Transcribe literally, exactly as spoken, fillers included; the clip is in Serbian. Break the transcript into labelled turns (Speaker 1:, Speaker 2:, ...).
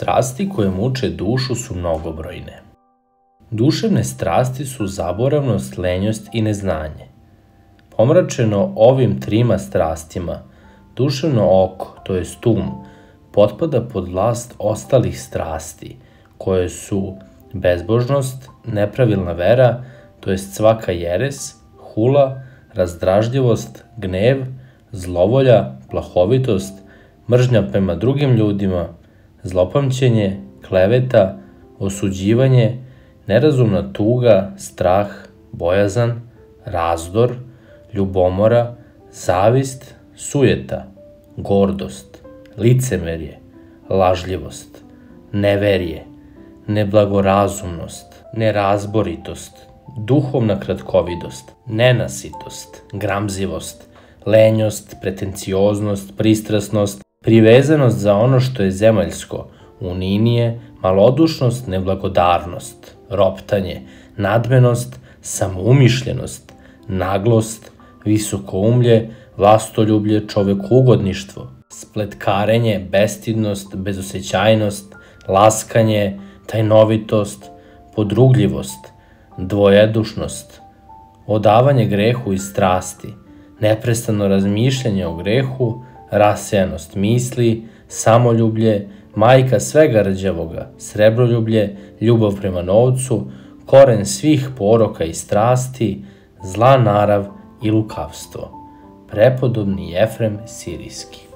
Speaker 1: Strasti koje muče dušu su mnogobrojne. Duševne strasti su zaboravnost, lenjost i neznanje. Pomračeno ovim trima strastima, duševno oko, to jest um, potpada pod vlast ostalih strasti, koje su bezbožnost, nepravilna vera, to jest svaka jeres, hula, razdražljivost, gnev, zlovolja, plahovitost, mržnja prema drugim ljudima, zlopamćenje, kleveta, osuđivanje, nerazumna tuga, strah, bojazan, razdor, ljubomora, zavist, sujeta, gordost, licemerje, lažljivost, neverje, neblagorazumnost, nerazboritost, duhovna kratkovidost, nenasitost, gramzivost, lenjost, pretencioznost, pristrasnost, privezanost za ono što je zemaljsko, uninije, malodušnost, neblagodarnost, roptanje, nadmenost, samoumišljenost, naglost, visokoumlje, vlastoljublje, čovekugodništvo, spletkarenje, bestidnost, bezosećajnost, laskanje, tajnovitost, podrugljivost, dvojedušnost, odavanje grehu i strasti, neprestano razmišljanje o grehu, rasejanost misli, samoljublje, majka svega rđavoga, srebroljublje, ljubav prema novcu, koren svih poroka i strasti, zla narav i lukavstvo. Prepodobni Jefrem Sirijski.